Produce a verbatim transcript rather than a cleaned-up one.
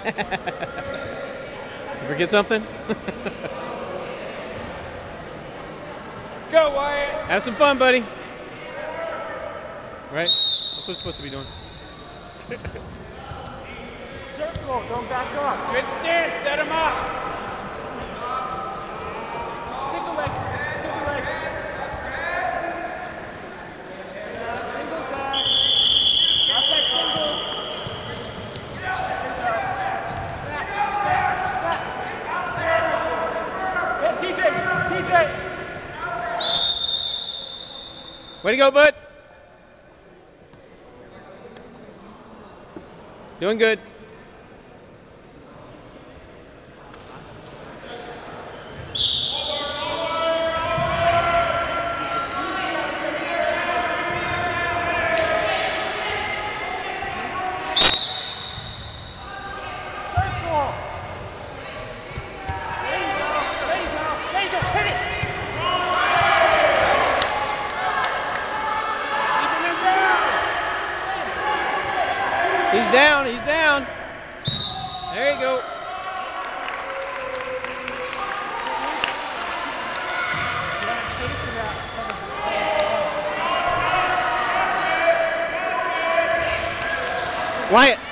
You forget something? Let's go, Wyatt. Have some fun, buddy. Right? That's what we're supposed to be doing. Circle, don't back up. Good stance, set him up. Single leg, single leg. Single back. Outside single. Back, back, back. Hit T J, T J. Way to go, bud. Doing good. He's down, he's down. There you go. Wyatt.